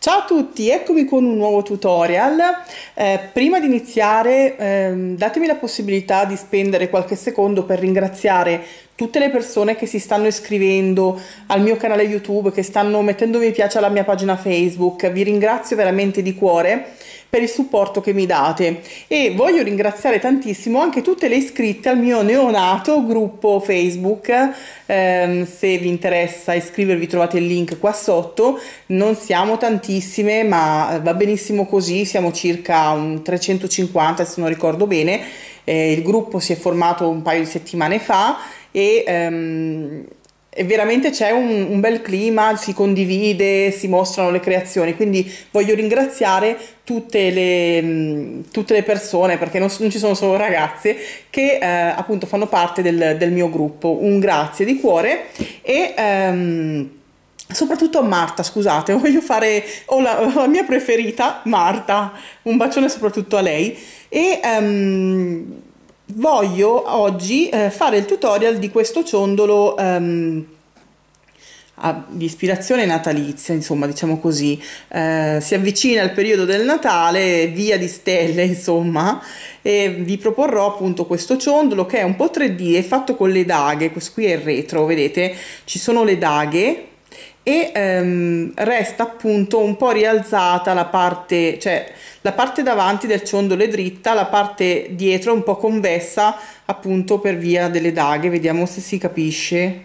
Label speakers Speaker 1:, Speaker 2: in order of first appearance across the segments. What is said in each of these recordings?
Speaker 1: Ciao a tutti, eccomi con un nuovo tutorial. Prima di iniziare, datemi la possibilità di spendere qualche secondo per ringraziare tutte le persone che si stanno iscrivendo al mio canale YouTube, che stanno mettendo mi piace alla mia pagina Facebook. Vi ringrazio veramente di cuore per il supporto che mi date e voglio ringraziare tantissimo anche tutte le iscritte al mio neonato gruppo Facebook. Se vi interessa iscrivervi trovate il link qua sotto. Non siamo tantissime, ma va benissimo così, siamo circa un 350 se non ricordo bene. Il gruppo si è formato un paio di settimane fa e veramente c'è un bel clima, si condivide, si mostrano le creazioni, quindi voglio ringraziare tutte le persone, perché non ci sono solo ragazze, che appunto fanno parte del mio gruppo. Un grazie di cuore e soprattutto a Marta, scusate, voglio fare, la mia preferita, Marta, un bacione soprattutto a lei e voglio oggi fare il tutorial di questo ciondolo di ispirazione natalizia, insomma, diciamo così. Si avvicina il periodo del Natale, via di stelle, insomma, e vi proporrò appunto questo ciondolo che è un po' 3D, è fatto con le daghe. Questo qui è il retro, vedete, ci sono le daghe e resta appunto un po' rialzata la parte, cioè la parte davanti del ciondolo è dritta, la parte dietro è un po' convessa appunto per via delle daghe. Vediamo se si capisce.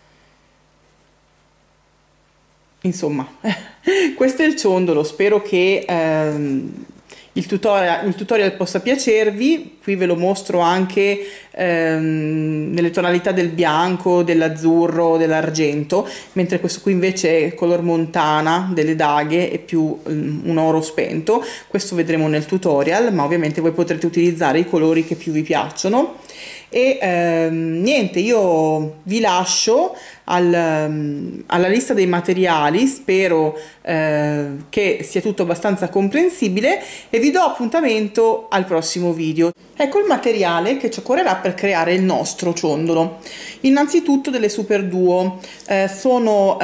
Speaker 1: Insomma, questo è il ciondolo. Spero che il tutorial possa piacervi. Qui ve lo mostro anche nelle tonalità del bianco, dell'azzurro, dell'argento, mentre questo qui invece è color montana delle daghe, è più un oro spento. Questo vedremo nel tutorial, ma ovviamente voi potrete utilizzare i colori che più vi piacciono. E niente, io vi lascio alla lista dei materiali. Spero che sia tutto abbastanza comprensibile e vi do appuntamento al prossimo video. Ecco il materiale che ci occorrerà per creare il nostro ciondolo. Innanzitutto delle Super Duo, sono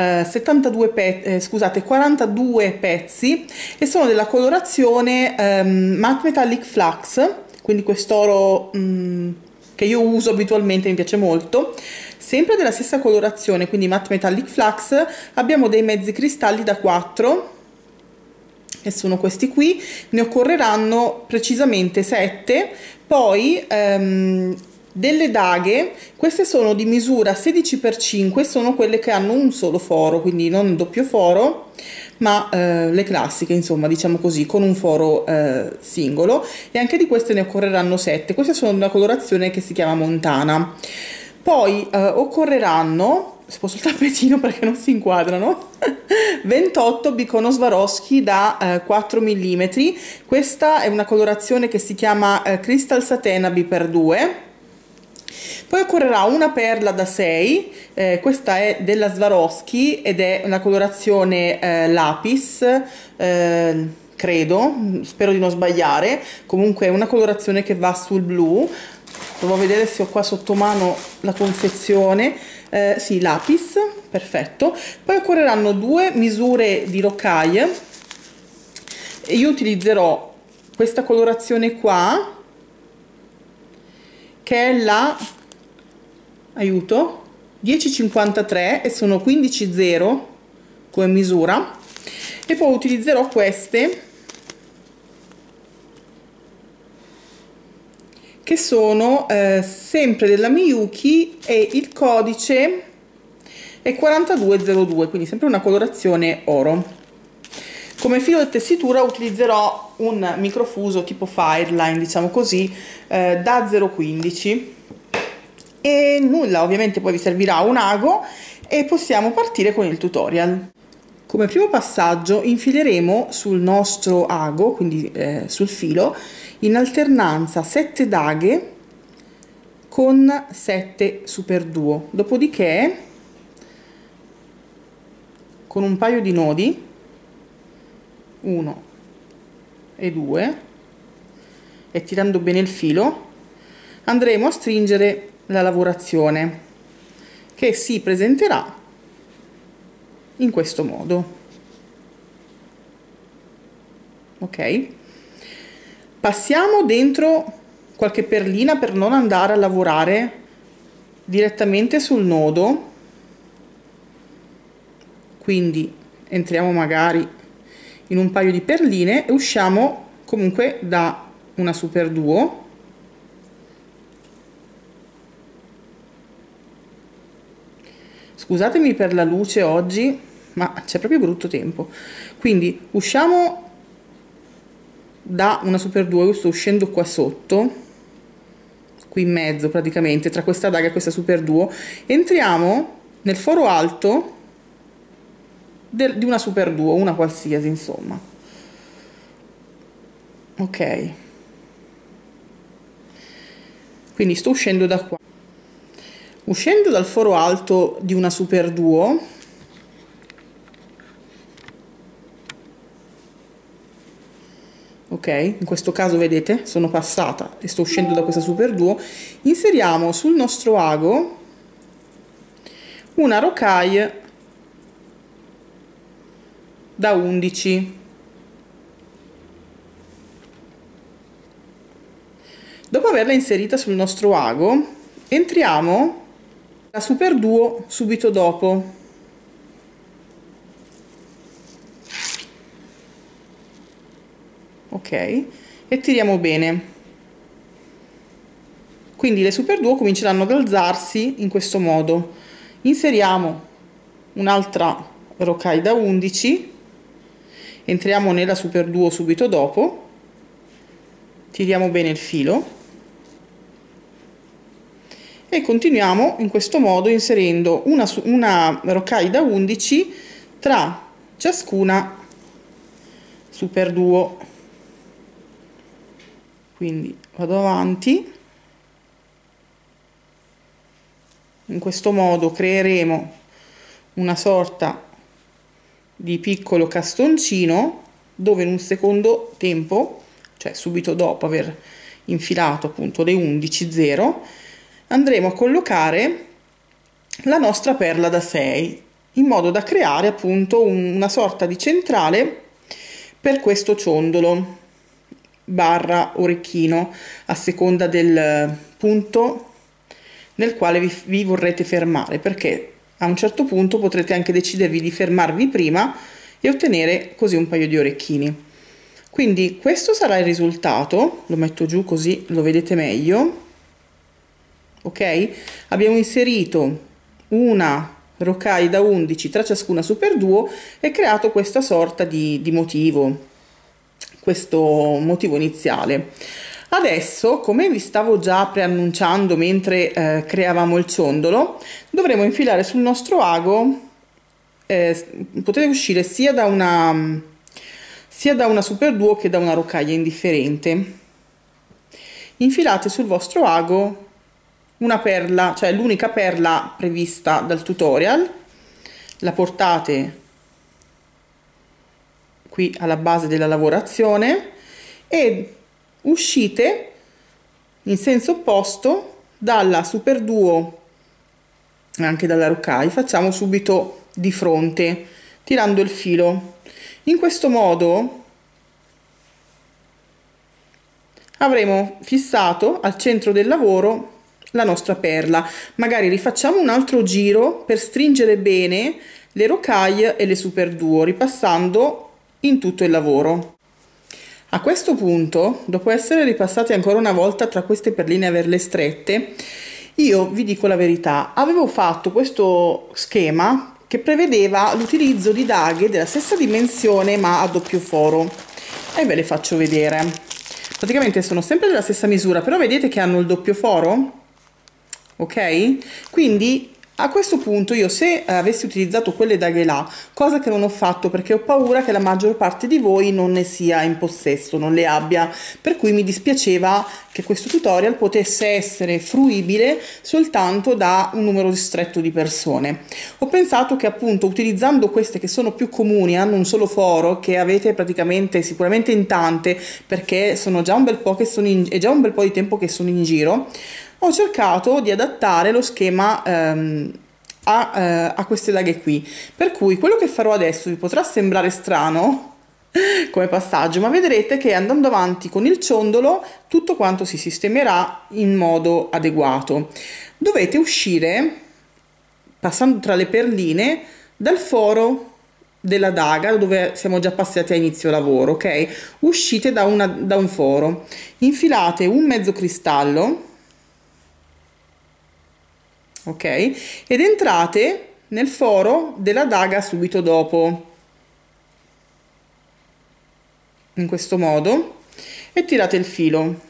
Speaker 1: 42 pezzi e sono della colorazione Matte Metallic Flux, quindi quest'oro che io uso abitualmente, mi piace molto. Sempre della stessa colorazione, quindi Matte Metallic Flux, abbiamo dei mezzi cristalli da 4 e sono questi qui. Ne occorreranno precisamente 7. Poi delle daghe, queste sono di misura 16x5, sono quelle che hanno un solo foro, quindi non doppio foro, ma le classiche, insomma, diciamo così, con un foro singolo, e anche di queste ne occorreranno 7. Queste sono una colorazione che si chiama montana. Poi occorreranno, sposto il tappetino perché non si inquadrano, 28 Bikono Swarovski da 4 mm. Questa è una colorazione che si chiama Crystal Satena B x2. Poi occorrerà una perla da 6, questa è della Swarovski ed è una colorazione lapis, credo, spero di non sbagliare. Comunque è una colorazione che va sul blu. Provo a vedere se ho qua sotto mano la confezione. Sì, lapis, perfetto. Poi occorreranno 2 misure di rocaille e io utilizzerò questa colorazione qua, che è la, aiuto, 1053 e sono 15,0 come misura, e poi utilizzerò queste che sono sempre della Miyuki e il codice è 4202, quindi sempre una colorazione oro. Come filo di tessitura utilizzerò un microfuso tipo Fireline, diciamo così, da 0,15 e nulla, ovviamente poi vi servirà un ago e possiamo partire con il tutorial. Come primo passaggio infileremo sul nostro ago, quindi sul filo, in alternanza 7 daghe con 7 Super Duo. Dopodiché, con un paio di nodi, 1 e 2, e tirando bene il filo, andremo a stringere la lavorazione, che si presenterà in questo modo. ok? Passiamo dentro qualche perlina per non andare a lavorare direttamente sul nodo, quindi entriamo magari in un paio di perline e usciamo comunque da una super duo. Scusatemi per la luce oggi, ma c'è proprio brutto tempo. Quindi usciamo da una super duo, io sto uscendo qua sotto, qui in mezzo praticamente, tra questa daga e questa super duo, entriamo nel foro alto di una super duo, una qualsiasi insomma. Ok, quindi sto uscendo da qua, uscendo dal foro alto di una super duo, ok, in questo caso vedete sono passata e sto uscendo da questa super duo, inseriamo sul nostro ago una rocaille da 11. Dopo averla inserita sul nostro ago, entriamo la super duo subito dopo. Ok, e tiriamo bene. Quindi le super duo cominceranno ad alzarsi in questo modo. Inseriamo un'altra rocaille da 11, entriamo nella super duo subito dopo, tiriamo bene il filo e continuiamo in questo modo inserendo una rocaille da 11 tra ciascuna super duo. Quindi vado avanti, in questo modo creeremo una sorta di piccolo castoncino dove in un secondo tempo, cioè subito dopo aver infilato appunto le 11 0, andremo a collocare la nostra perla da 6 in modo da creare appunto una sorta di centrale per questo ciondolo barra orecchino a seconda del punto nel quale vi vorrete fermare, perché a un certo punto potrete anche decidervi di fermarvi prima e ottenere così un paio di orecchini. Quindi questo sarà il risultato, lo metto giù così lo vedete meglio. Ok, abbiamo inserito una rocaille da 11 tra ciascuna super duo e creato questa sorta di motivo, questo motivo iniziale. Adesso, come vi stavo già preannunciando mentre creavamo il ciondolo, dovremo infilare sul nostro ago, potete uscire sia da una super duo che da una rocaille indifferente. Infilate sul vostro ago una perla, cioè l'unica perla prevista dal tutorial, la portate qui alla base della lavorazione e uscite in senso opposto dalla super duo, anche dalla rocaille, facciamo subito di fronte tirando il filo. In questo modo avremo fissato al centro del lavoro la nostra perla. Magari rifacciamo un altro giro per stringere bene le rocaille e le super duo, ripassando in tutto il lavoro. A questo punto, dopo essere ripassati ancora una volta tra queste perline e averle strette, io vi dico la verità, avevo fatto questo schema che prevedeva l'utilizzo di daghe della stessa dimensione ma a doppio foro e ve le faccio vedere. Praticamente sono sempre della stessa misura, però vedete che hanno il doppio foro? Ok? Quindi a questo punto io, se avessi utilizzato quelle daghe là, cosa che non ho fatto perché ho paura che la maggior parte di voi non ne sia in possesso, non le abbia, per cui mi dispiaceva che questo tutorial potesse essere fruibile soltanto da un numero ristretto di persone. Ho pensato che appunto utilizzando queste che sono più comuni, hanno un solo foro, che avete praticamente sicuramente in tante perché sono già un bel po' che è già un bel po' di tempo che sono in giro, ho cercato di adattare lo schema a queste daghe qui, per cui quello che farò adesso vi potrà sembrare strano, come passaggio, ma vedrete che andando avanti con il ciondolo tutto quanto si sistemerà in modo adeguato. Dovete uscire, passando tra le perline, dal foro della daga dove siamo già passati a inizio lavoro, ok? Uscite da un foro, infilate un mezzo cristallo, ok? Ed entrate nel foro della daga subito dopo, in questo modo, e tirate il filo.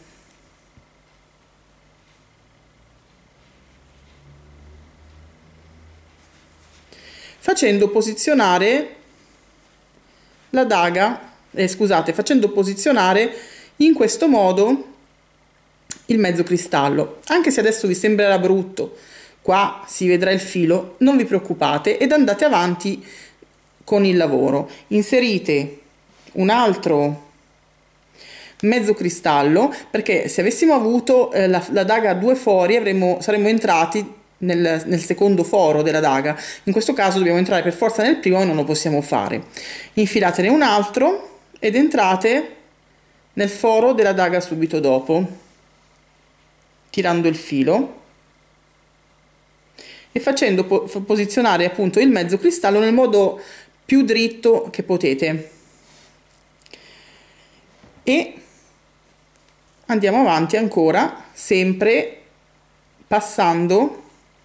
Speaker 1: Facendo posizionare la daga, scusate, facendo posizionare in questo modo il mezzo cristallo. Anche se adesso vi sembrerà brutto, qua si vedrà il filo, non vi preoccupate ed andate avanti con il lavoro. Inserite un altro mezzo cristallo, perché se avessimo avuto la daga a due fori saremmo entrati nel secondo foro della daga. In questo caso dobbiamo entrare per forza nel primo e non lo possiamo fare. Infilatene un altro ed entrate nel foro della daga subito dopo, tirando il filo e facendo posizionare appunto il mezzo cristallo nel modo più dritto che potete. E andiamo avanti ancora, sempre passando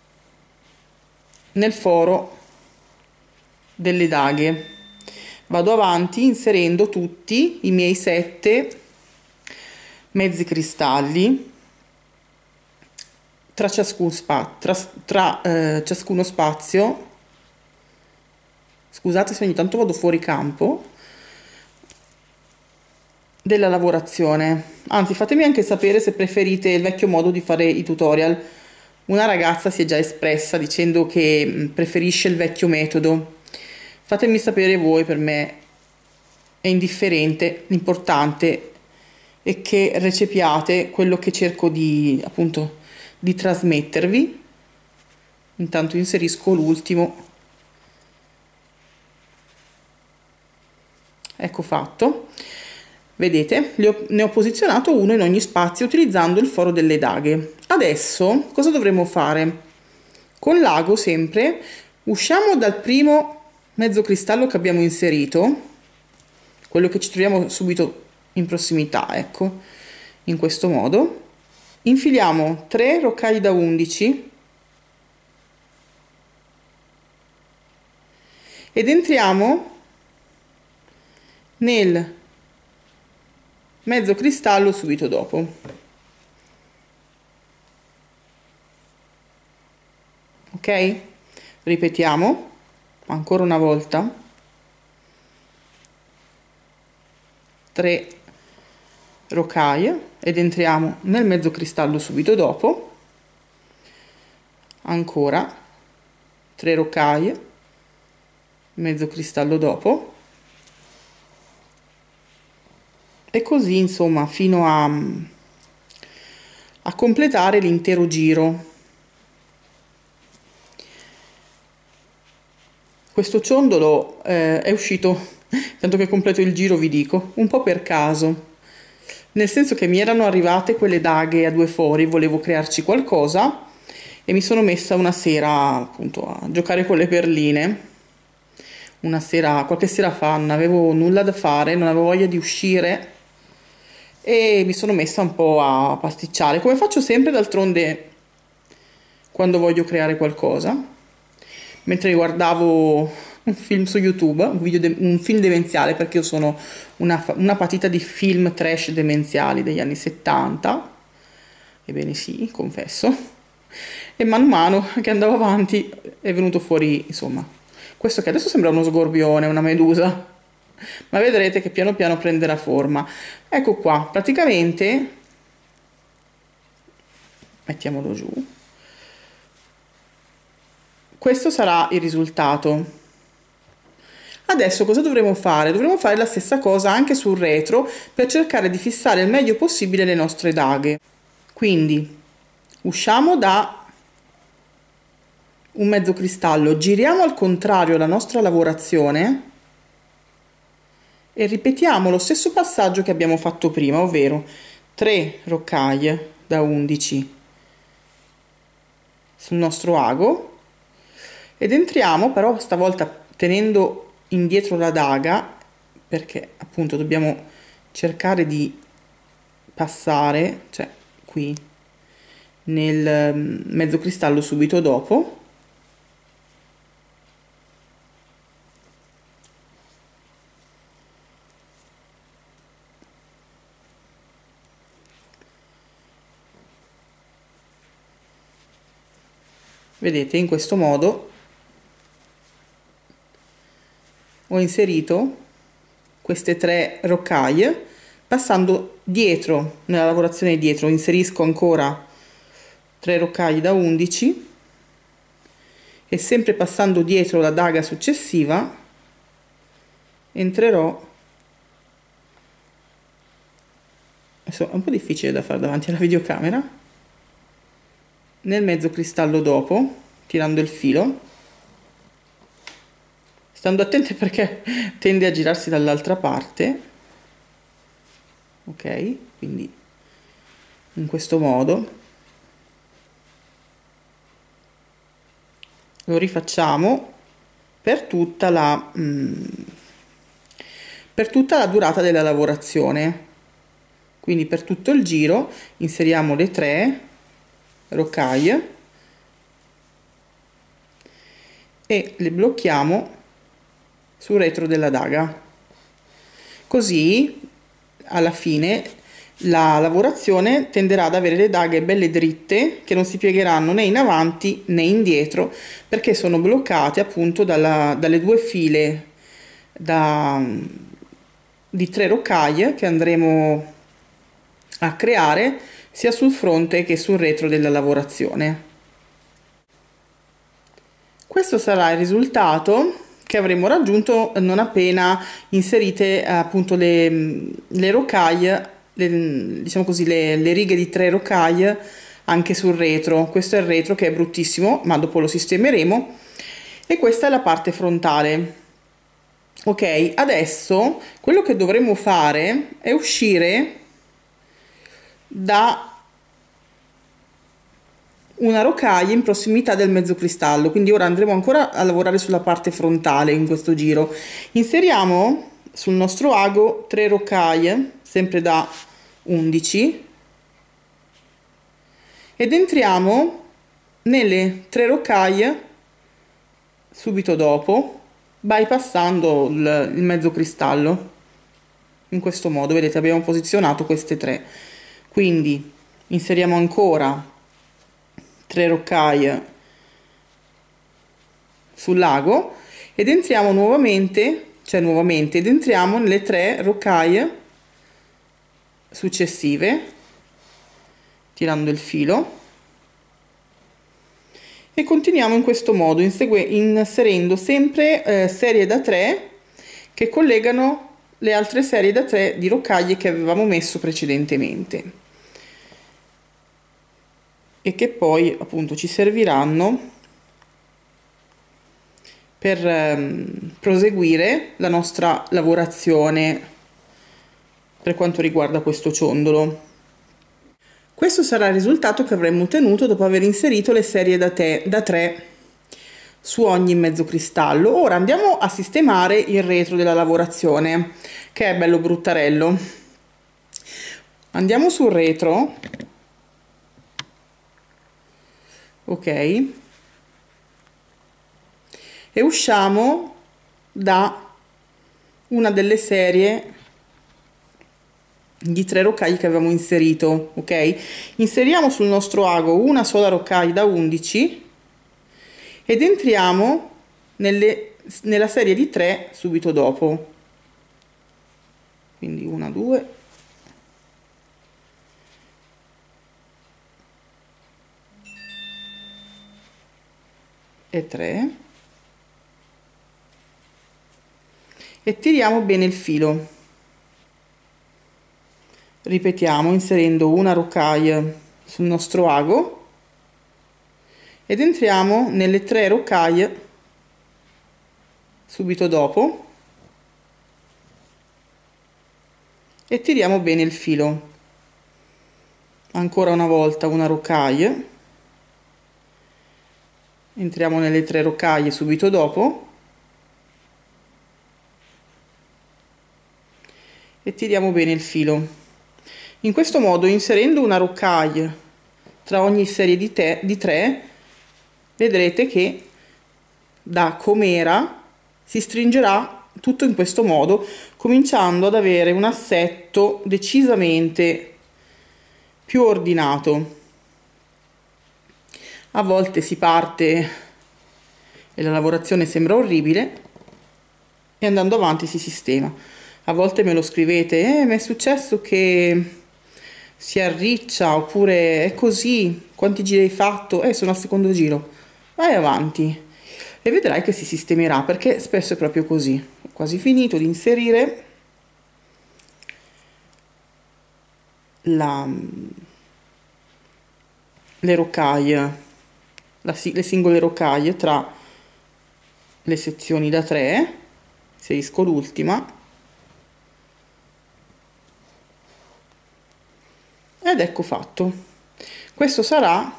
Speaker 1: nel foro delle daghe. Vado avanti inserendo tutti i miei 7 mezzi cristalli tra ciascuno spazio. Scusate se ogni tanto vado fuori campo della lavorazione. Anzi, fatemi anche sapere se preferite il vecchio modo di fare i tutorial. Una ragazza si è già espressa dicendo che preferisce il vecchio metodo. Fatemi sapere voi, per me è indifferente, l'importante è che recepiate quello che cerco di, appunto, di trasmettervi. Intanto inserisco l'ultimo. Ecco fatto. Vedete, ne ho posizionato uno in ogni spazio utilizzando il foro delle daghe. Adesso cosa dovremo fare? Con l'ago sempre usciamo dal primo mezzo cristallo che abbiamo inserito, quello che ci troviamo subito in prossimità, ecco, in questo modo. Infiliamo 3 roccai da 11 ed entriamo nel mezzo cristallo subito dopo. Ok? Ripetiamo ancora una volta. 3 rocaille ed entriamo nel mezzo cristallo subito dopo. Ancora 3 rocaille, mezzo cristallo dopo. E così insomma fino a completare l'intero giro. Questo ciondolo è uscito, tanto che completo il giro vi dico, un po' per caso, nel senso che mi erano arrivate quelle daghe a 2 fori, volevo crearci qualcosa e mi sono messa una sera appunto a giocare con le perline. Una sera, qualche sera fa, non avevo nulla da fare, non avevo voglia di uscire e mi sono messa un po' a pasticciare, come faccio sempre d'altronde quando voglio creare qualcosa. Mentre guardavo un film su YouTube, un film demenziale, perché io sono una patita di film trash demenziali degli anni 70, ebbene sì, confesso, e man mano che andavo avanti è venuto fuori, insomma, questo che adesso sembra uno sgorbione, una medusa, ma vedrete che piano piano prenderà forma. Ecco qua, praticamente, mettiamolo giù, questo sarà il risultato. Adesso cosa dovremo fare? Dovremo fare la stessa cosa anche sul retro per cercare di fissare il meglio possibile le nostre daghe. Quindi usciamo da un mezzo cristallo, giriamo al contrario la nostra lavorazione e ripetiamo lo stesso passaggio che abbiamo fatto prima, ovvero 3 rocaille da 11 sul nostro ago ed entriamo, però stavolta tenendo indietro la daga, perché appunto dobbiamo cercare di passare, cioè qui nel mezzo cristallo subito dopo. Vedete, in questo modo ho inserito queste 3 rocaille, passando dietro, nella lavorazione dietro, inserisco ancora 3 rocaille da 11 e sempre passando dietro la daga successiva entrerò. Adesso è un po' difficile da fare davanti alla videocamera, nel mezzo cristallo dopo, tirando il filo, stando attenti perché tende a girarsi dall'altra parte. Ok, quindi in questo modo lo rifacciamo per tutta la durata della lavorazione. Quindi per tutto il giro inseriamo le 3 rocaille e le blocchiamo sul retro della daga, così alla fine la lavorazione tenderà ad avere le daghe belle dritte che non si piegheranno né in avanti né indietro, perché sono bloccate appunto dalle 2 file di 3 rocaille che andremo a creare sia sul fronte che sul retro della lavorazione. Questo sarà il risultato che avremo raggiunto non appena inserite appunto le rocaille, diciamo così, le righe di 3 rocaille anche sul retro. Questo è il retro che è bruttissimo, ma dopo lo sistemeremo, e questa è la parte frontale. Ok, adesso quello che dovremo fare è uscire da una rocaille in prossimità del mezzo cristallo, quindi ora andremo ancora a lavorare sulla parte frontale in questo giro. Inseriamo sul nostro ago 3 rocaille sempre da 11 ed entriamo nelle 3 rocaille subito dopo, bypassando il mezzo cristallo. In questo modo, vedete, abbiamo posizionato queste 3, quindi inseriamo ancora 3 rocaille sul lago ed entriamo nuovamente, ed entriamo nelle 3 rocaille successive tirando il filo e continuiamo in questo modo inserendo sempre serie da 3 che collegano le altre serie da 3 di rocaille che avevamo messo precedentemente e che poi appunto ci serviranno per proseguire la nostra lavorazione per quanto riguarda questo ciondolo. Questo sarà il risultato che avremo ottenuto dopo aver inserito le serie da 3 su ogni mezzo cristallo. Ora andiamo a sistemare il retro della lavorazione, che è bello bruttarello. Andiamo sul retro, ok, e usciamo da una delle serie di 3 rocaille che avevamo inserito, ok? Inseriamo sul nostro ago una sola rocaille da 11 ed entriamo nella serie di 3 subito dopo, quindi 1, 2 e 3 e tiriamo bene il filo. Ripetiamo inserendo una rocaille sul nostro ago ed entriamo nelle 3 rocaille subito dopo e tiriamo bene il filo. Ancora una volta una rocaille, entriamo nelle 3 rocaille subito dopo e tiriamo bene il filo. In questo modo, inserendo una rocaille tra ogni serie di 3, vedrete che da com'era si stringerà tutto in questo modo, cominciando ad avere un assetto decisamente più ordinato. A volte si parte e la lavorazione sembra orribile e andando avanti si sistema. A volte me lo scrivete, mi è successo che si arriccia, oppure è così, quanti giri hai fatto? Sono al secondo giro. Vai avanti e vedrai che si sistemerà, perché spesso è proprio così. Ho quasi finito di inserire le rocaille, le singole rocaille tra le sezioni da 3, inserisco l'ultima ed ecco fatto. Questo sarà,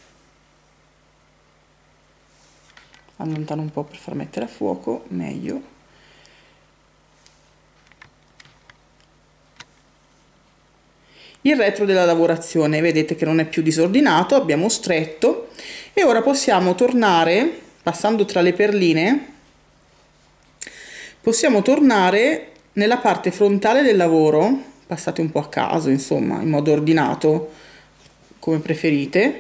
Speaker 1: allontano un po' per far mettere a fuoco meglio, il retro della lavorazione. Vedete che non è più disordinato, abbiamo stretto e ora possiamo tornare, passando tra le perline, possiamo tornare nella parte frontale del lavoro, passate un po' a caso, insomma, in modo ordinato, come preferite,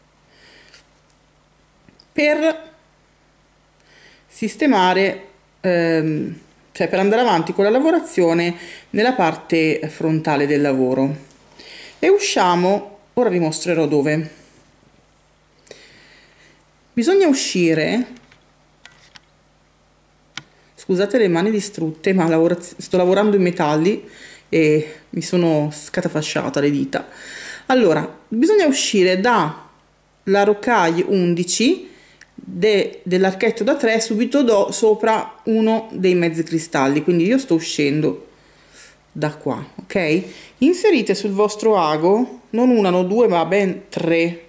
Speaker 1: per sistemare, cioè per andare avanti con la lavorazione nella parte frontale del lavoro. E usciamo, ora vi mostrerò dove. Bisogna uscire, scusate le mani distrutte, ma sto lavorando in metalli e mi sono scatafasciata le dita. Allora, bisogna uscire dalla rocaille 11 dell'archetto da 3 subito sopra uno dei mezzi cristalli, quindi io sto uscendo da qua, ok? Inserite sul vostro ago non una, non due, ma ben 3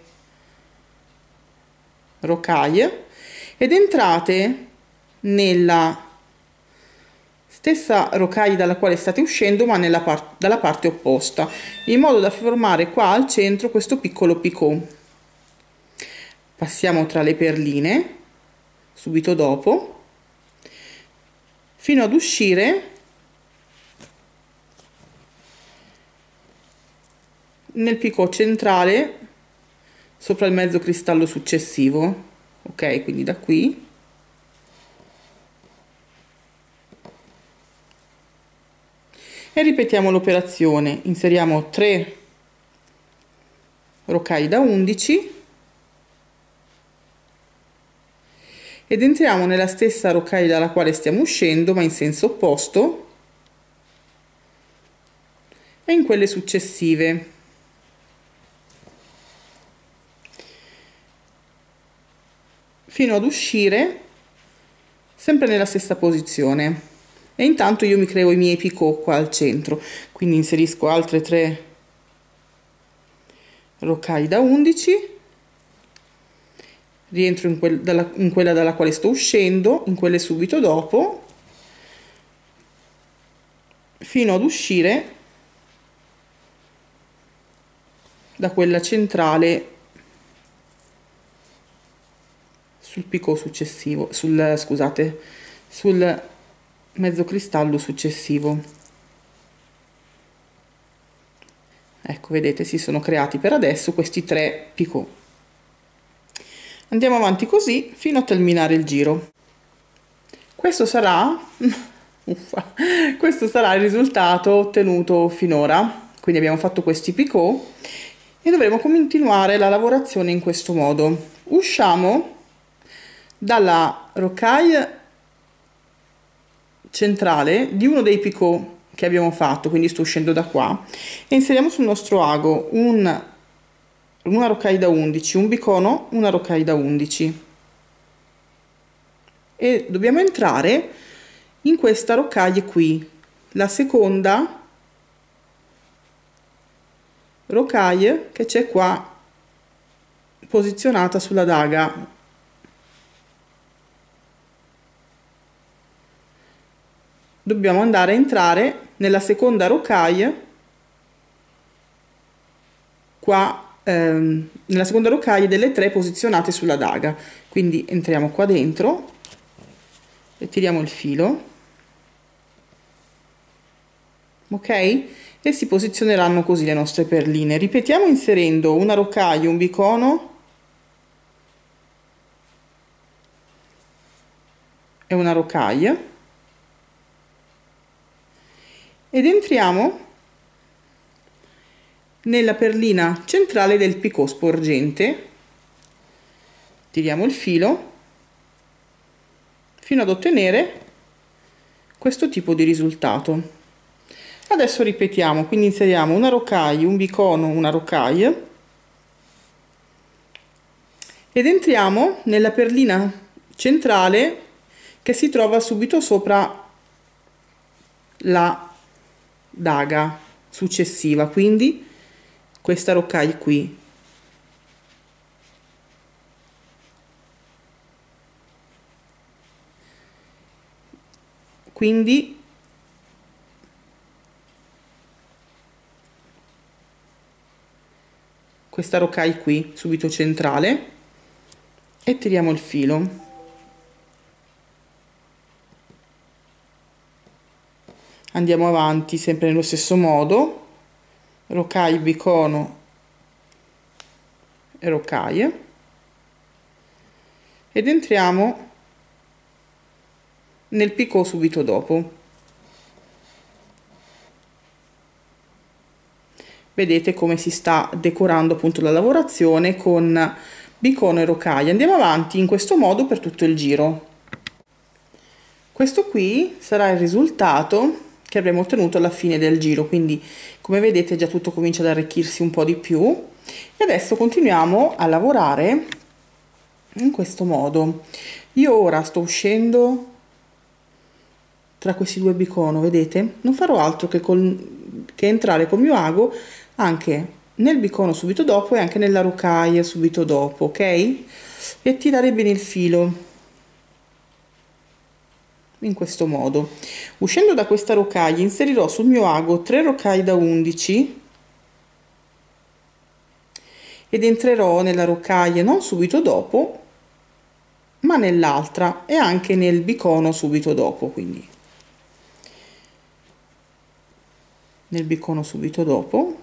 Speaker 1: rocaille ed entrate nella stessa rocaille dalla quale state uscendo, ma dalla parte opposta, in modo da formare qua al centro questo piccolo picot. Passiamo tra le perline subito dopo fino ad uscire nel picot centrale sopra il mezzo cristallo successivo, ok? Quindi da qui e ripetiamo l'operazione. Inseriamo 3 rocaille da 11 ed entriamo nella stessa rocaille dalla quale stiamo uscendo, ma in senso opposto, e in quelle successive. Fino ad uscire sempre nella stessa posizione. E intanto io mi creo i miei picot qua al centro, quindi inserisco altre 3 rocaille da 11, rientro in quella dalla quale sto uscendo, in quelle subito dopo, fino ad uscire da quella centrale sul picot successivo, scusate, sul mezzo cristallo successivo. Ecco, vedete, si sono creati per adesso questi 3 picot. Andiamo avanti così fino a terminare il giro. Questo sarà uffa, questo sarà il risultato ottenuto finora. Quindi abbiamo fatto questi picot e dovremo continuare la lavorazione in questo modo. Usciamo dalla rocaille centrale di uno dei picot che abbiamo fatto, quindi sto uscendo da qua, e inseriamo sul nostro ago una rocaille da 11, un bicono, una rocaille da 11 e dobbiamo entrare in questa rocaille qui, la seconda rocaille che c'è qua posizionata sulla daga. Dobbiamo andare a entrare nella seconda rocaille qua, nella seconda rocaille delle 3 posizionate sulla daga. Quindi entriamo qua dentro e tiriamo il filo, ok, e si posizioneranno così le nostre perline. Ripetiamo inserendo una rocaille, un bicono e una rocaille, ed entriamo nella perlina centrale del picot sporgente, tiriamo il filo fino ad ottenere questo tipo di risultato. Adesso ripetiamo, quindi inseriamo una rocaille, un bicono, una rocaille, ed entriamo nella perlina centrale che si trova subito sopra la daga successiva, quindi questa rocaille qui. Quindi questa rocaille qui subito centrale, e tiriamo il filo. Andiamo avanti sempre nello stesso modo, rocaille, bicono e rocaille, ed entriamo nel picot subito dopo. Vedete come si sta decorando appunto la lavorazione con bicono e rocaille. Andiamo avanti in questo modo per tutto il giro. Questo qui sarà il risultato che avremo ottenuto alla fine del giro, quindi come vedete già tutto comincia ad arricchirsi un po' di più, e adesso continuiamo a lavorare in questo modo. Io ora sto uscendo tra questi 2 bicono, vedete? Non farò altro che entrare col mio ago anche nel bicono subito dopo e anche nella rocaille subito dopo, ok? E tirare bene il filo in questo modo. Uscendo da questa rocaille inserirò sul mio ago 3 rocaille da 11 ed entrerò nella rocaille non subito dopo ma nell'altra e anche nel bicono subito dopo, quindi nel bicono subito dopo,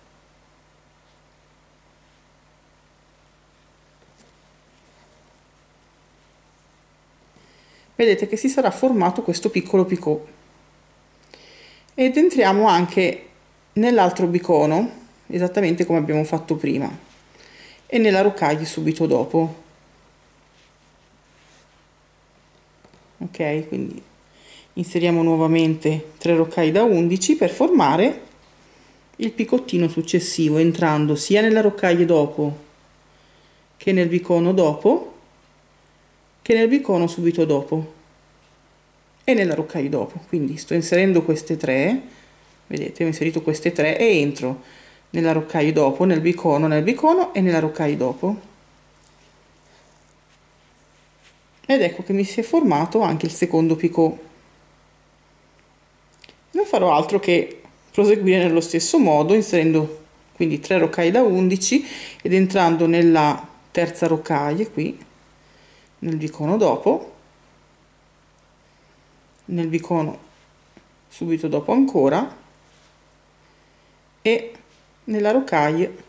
Speaker 1: vedete che si sarà formato questo piccolo picot, ed entriamo anche nell'altro bicono esattamente come abbiamo fatto prima e nella rocaille subito dopo, ok? Quindi inseriamo nuovamente 3 rocaille da 11 per formare il picottino successivo, entrando sia nella rocaille dopo che nel bicono dopo che nel bicono subito dopo e nella rocaille dopo. Quindi sto inserendo queste 3, vedete, ho inserito queste 3 e entro nella rocaille dopo, nel bicono e nella rocaille dopo, ed ecco che mi si è formato anche il secondo picot. Non farò altro che proseguire nello stesso modo, inserendo quindi 3 rocaille da 11 ed entrando nella terza rocaille qui, nel bicono dopo, nel bicono subito dopo ancora e nella rocaille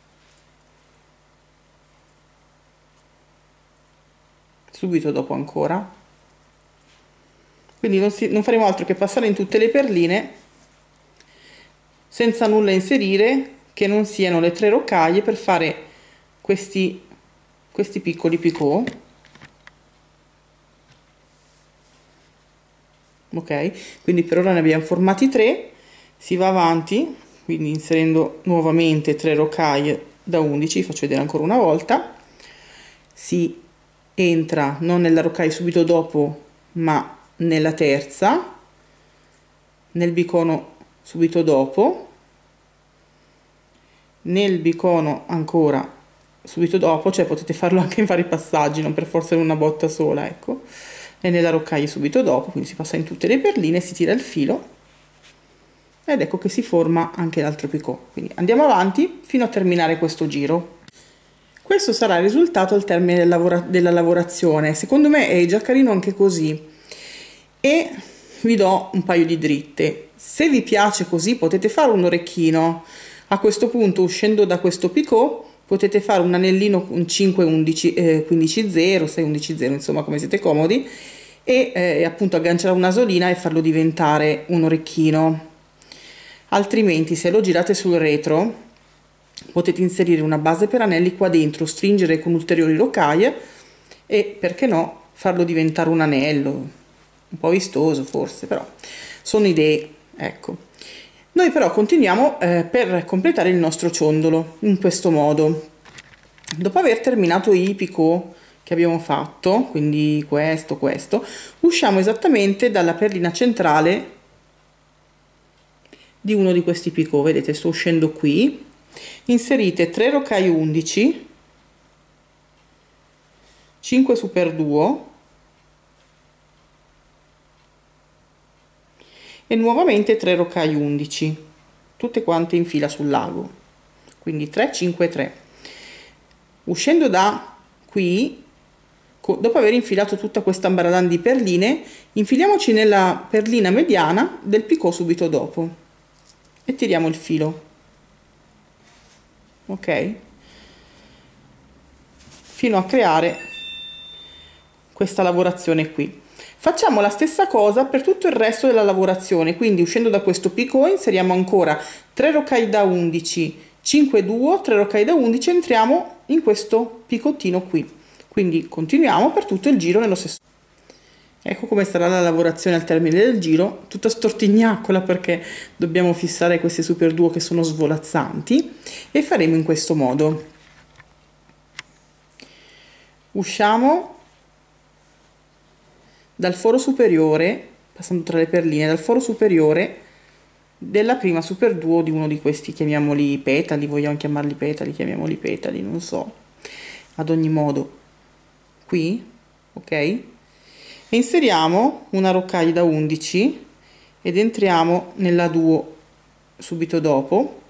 Speaker 1: subito dopo ancora. Quindi non faremo altro che passare in tutte le perline senza nulla inserire che non siano le 3 rocaille per fare questi piccoli picot, ok? Quindi per ora ne abbiamo formati 3, si va avanti quindi inserendo nuovamente 3 rocaille da 11, faccio vedere ancora una volta, si entra non nella rocaille subito dopo ma nella terza, nel bicono subito dopo, nel bicono ancora subito dopo, cioè potete farlo anche in vari passaggi, non per forza in una botta sola, ecco, e nella roccaglia subito dopo, quindi si passa in tutte le perline, si tira il filo ed ecco che si forma anche l'altro picot. Quindi andiamo avanti fino a terminare questo giro. Questo sarà il risultato al termine della lavorazione. Secondo me è già carino anche così, e vi do un paio di dritte. Se vi piace così potete fare un orecchino. A questo punto, uscendo da questo picot, potete fare un anellino con 5 11 15 0, 6 11 0, insomma come siete comodi, e appunto agganciare una nasolina e farlo diventare un orecchino. Altrimenti, se lo girate sul retro, potete inserire una base per anelli qua dentro, stringere con ulteriori rocaille e, perché no, farlo diventare un anello. Un po' vistoso forse, però sono idee, ecco. Noi però continuiamo per completare il nostro ciondolo in questo modo. Dopo aver terminato i picot che abbiamo fatto, quindi questo, usciamo esattamente dalla perlina centrale di uno di questi picot. Vedete, sto uscendo qui, inserite 3 rocaille 11, 5 super duo e nuovamente 3 rocaille 11, tutte quante in fila sul lago, quindi 3 5 3. Uscendo da qui, dopo aver infilato tutta questa ambaradan di perline, infiliamoci nella perlina mediana del picot subito dopo e tiriamo il filo, ok, fino a creare questa lavorazione qui. Facciamo la stessa cosa per tutto il resto della lavorazione, quindi uscendo da questo picot inseriamo ancora 3 rocaille da 11, 5 duo, 3 rocaille da 11, entriamo in questo picottino qui, quindi continuiamo per tutto il giro nello stesso. Ecco come sarà la lavorazione al termine del giro, tutta stortignaccola perché dobbiamo fissare queste super duo che sono svolazzanti, e faremo in questo modo. Usciamo dal foro superiore, passando tra le perline, dal foro superiore della prima super duo di uno di questi, chiamiamoli petali, vogliamo chiamarli petali, chiamiamoli petali, non so, ad ogni modo, qui, ok, e inseriamo una rocaille da 11 ed entriamo nella duo subito dopo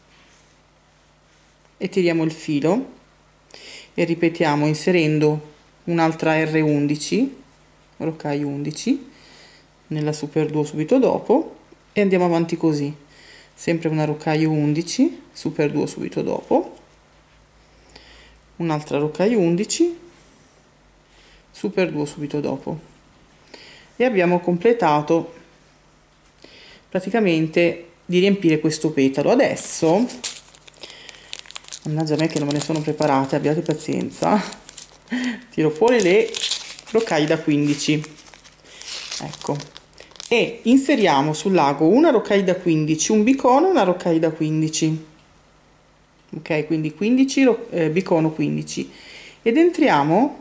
Speaker 1: e tiriamo il filo e ripetiamo inserendo un'altra R11, rocaille 11 nella super duo subito dopo, e andiamo avanti così, sempre una rocaille 11 super duo subito dopo, un'altra rocaille 11 super duo subito dopo, e abbiamo completato praticamente di riempire questo petalo. Adesso, mannaggia me che non me ne sono preparate, abbiate pazienza, tiro fuori le rocaille da 15, ecco, e inseriamo sul lago una rocaille da 15, un bicono, una rocaille da 15, ok, quindi 15 bicono 15, ed entriamo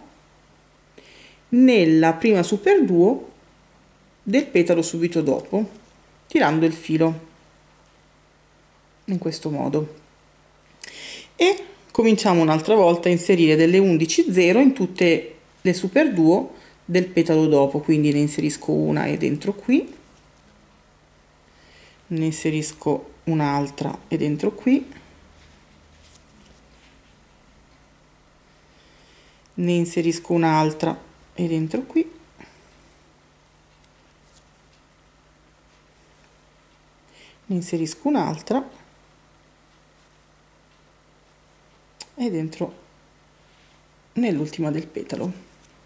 Speaker 1: nella prima super duo del petalo subito dopo, tirando il filo in questo modo, e cominciamo un'altra volta a inserire delle 11 0 in tutte le super duo del petalo dopo, quindi ne inserisco una e dentro qui, ne inserisco un'altra e dentro qui, ne inserisco un'altra e dentro qui, ne inserisco un'altra e dentro nell'ultima del petalo.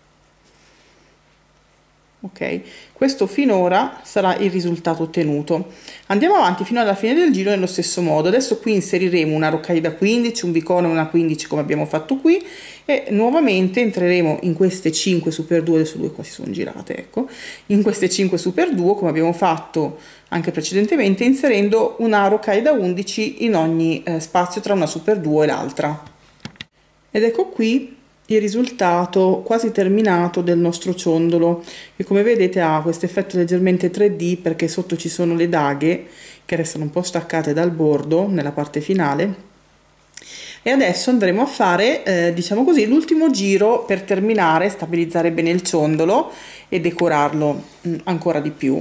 Speaker 1: Ok, questo finora sarà il risultato ottenuto. Andiamo avanti fino alla fine del giro nello stesso modo. Adesso qui inseriremo una rocaille da 15, un bicono e una 15 come abbiamo fatto qui, e nuovamente entreremo in queste 5 super duo, adesso due qua si sono girate, ecco, in queste 5 super duo come abbiamo fatto anche precedentemente, inserendo una rocaille da 11 in ogni spazio tra una super duo e l'altra. Ed ecco qui il risultato quasi terminato del nostro ciondolo, che come vedete ha questo effetto leggermente 3D perché sotto ci sono le daghe che restano un po' staccate dal bordo nella parte finale, e adesso andremo a fare diciamo così l'ultimo giro per terminare, stabilizzare bene il ciondolo e decorarlo ancora di più.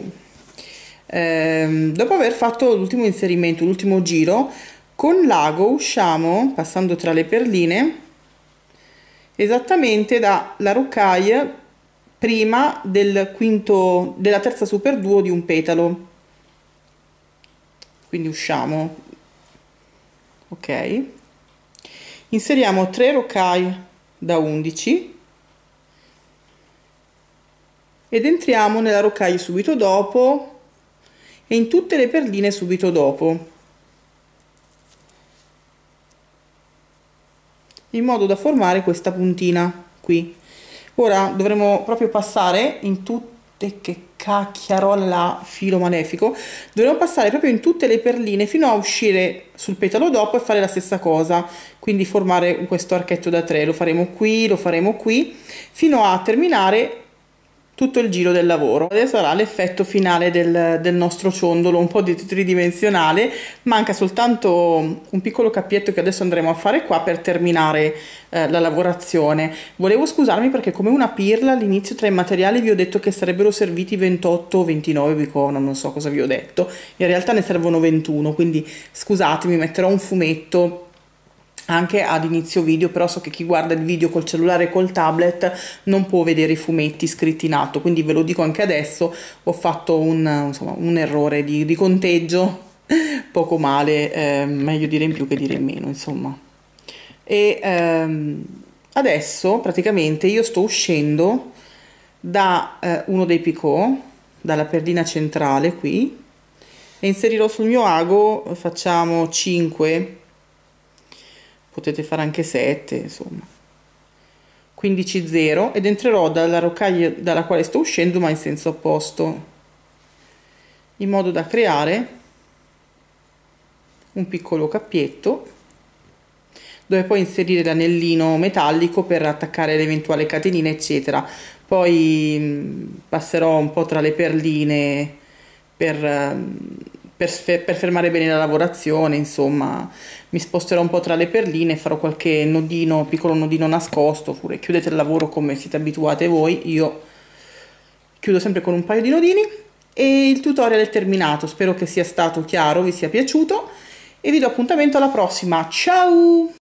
Speaker 1: Dopo aver fatto l'ultimo inserimento, l'ultimo giro, con l'ago usciamo passando tra le perline esattamente dalla rocaille prima della terza super duo di un petalo, quindi usciamo, ok, inseriamo 3 rocaille da 11 ed entriamo nella rocaille subito dopo e in tutte le perline subito dopo, in modo da formare questa puntina qui. Ora dovremo proprio passare in tutte, che cacchiarola, filo malefico, dovremo passare proprio in tutte le perline fino a uscire sul petalo dopo e fare la stessa cosa, quindi formare questo archetto da 3, lo faremo qui, fino a terminare tutto il giro del lavoro. Adesso sarà l'effetto finale del nostro ciondolo, un po' tridimensionale. Manca soltanto un piccolo cappietto che adesso andremo a fare qua per terminare la lavorazione. Volevo scusarmi perché come una pirla all'inizio tra i materiali vi ho detto che sarebbero serviti 28 o 29 bicono, non so cosa vi ho detto, in realtà ne servono 21, quindi scusatemi, metterò un fumetto anche ad inizio video, però so che chi guarda il video col cellulare e col tablet non può vedere i fumetti scritti in alto, quindi ve lo dico anche adesso, ho fatto un errore di conteggio, poco male, meglio dire in più che dire in meno, insomma. E adesso praticamente io sto uscendo da uno dei picot, dalla perlina centrale qui, e inserirò sul mio ago, facciamo 5, potete fare anche 7, insomma, 15 0, ed entrerò dalla rocaille dalla quale sto uscendo ma in senso opposto, in modo da creare un piccolo cappietto dove poi inserire l'anellino metallico per attaccare l'eventuale catenina eccetera. Poi passerò un po' tra le perline per fermare bene la lavorazione, insomma mi sposterò un po' tra le perline, farò qualche nodino, piccolo nodino nascosto, oppure chiudete il lavoro come siete abituate voi, io chiudo sempre con un paio di nodini. E il tutorial è terminato, spero che sia stato chiaro, vi sia piaciuto e vi do appuntamento alla prossima, ciao!